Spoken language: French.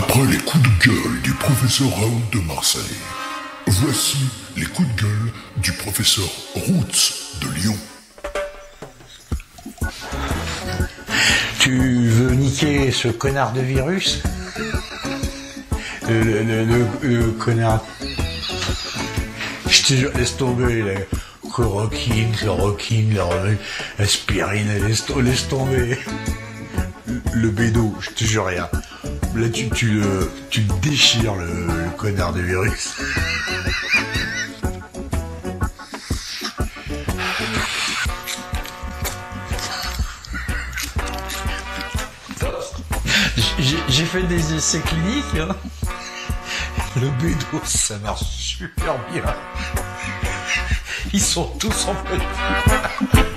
Après les coups de gueule du professeur Raoult de Marseille, voici les coups de gueule du professeur Roots de Lyon. Tu veux niquer ce connard de virus? Le connard. Je te jure, laisse tomber, la chloroquine, l'aspirine, laisse tomber. Le bédo, je te jure rien. Là, tu déchires le connard de virus. J'ai fait des essais cliniques, hein. Le bédo, ça marche super bien. Ils sont tous en fait.